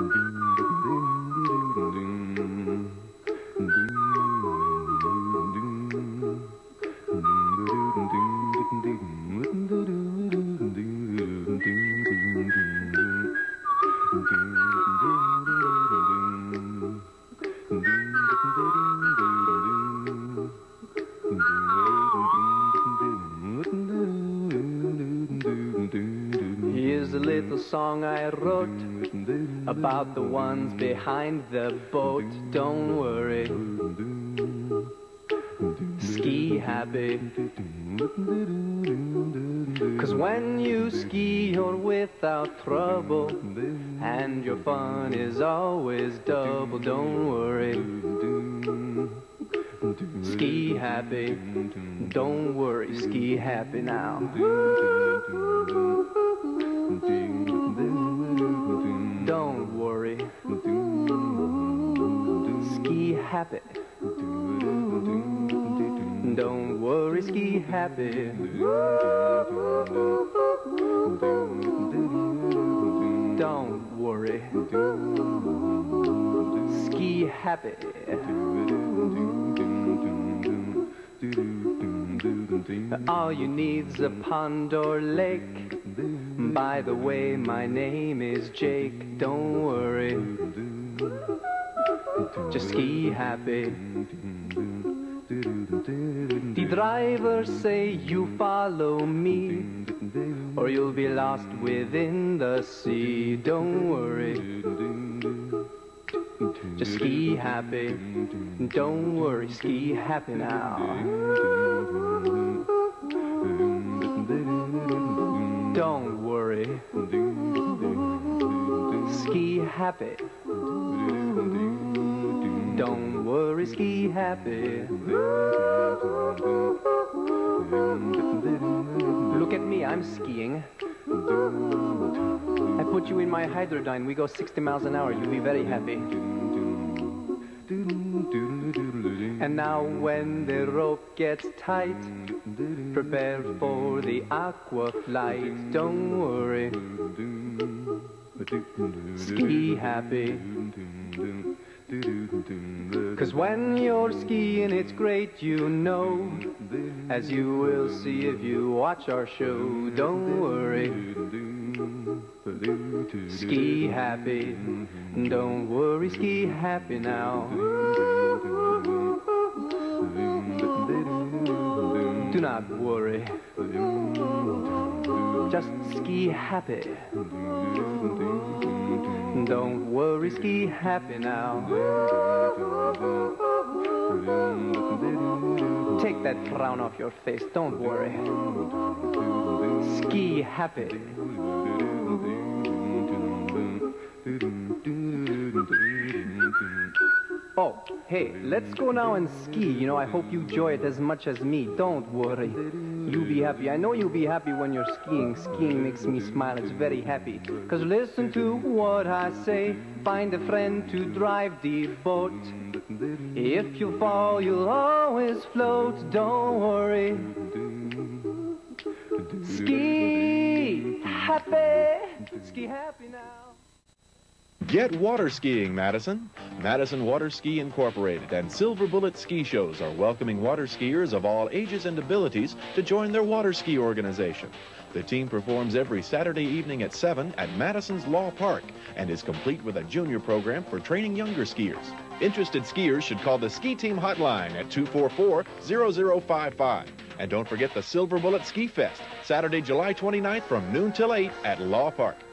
Here's a little song I wrote about the ones behind the boat. Don't worry, ski happy, 'cause when you ski you're without trouble, and your fun is always double. Don't worry, ski happy, don't worry, ski happy now. Don't worry, ski happy. Don't worry, ski happy. Don't worry, ski happy. All you need's a pond or lake. By the way, my name is Jake. Don't worry, just ski happy. The drivers say you follow me, or you'll be lost within the sea. Don't worry, just ski happy. Don't worry, ski happy now. Don't worry, ski happy. Don't worry, ski happy. Look at me, I'm skiing. I put you in my hydrodyne. We go 60 miles an hour. You'll be very happy. And now when the rope gets tight, prepare for the aqua flight. Don't worry, ski happy. 'Cause when you're skiing it's great, you know, as you will see if you watch our show. Don't worry, ski happy. Don't worry, ski happy now. Do not worry, just ski happy. Don't worry, ski happy now. Take that frown off your face, don't worry. Ski happy. Oh, hey, let's go now and ski. You know, I hope you enjoy it as much as me. Don't worry. You'll be happy. I know you'll be happy when you're skiing. Skiing makes me smile. It's very happy. 'Cause listen to what I say. Find a friend to drive the boat. If you fall, you'll always float. Don't worry. Ski happy. Ski happy now. Get water skiing, Madison. Madison Water Ski Incorporated and Silver Bullet Ski Shows are welcoming water skiers of all ages and abilities to join their water ski organization. The team performs every Saturday evening at 7 at Madison's Law Park and is complete with a junior program for training younger skiers. Interested skiers should call the Ski Team hotline at 244-0055. And don't forget the Silver Bullet Ski Fest, Saturday, July 29th from noon till 8 at Law Park.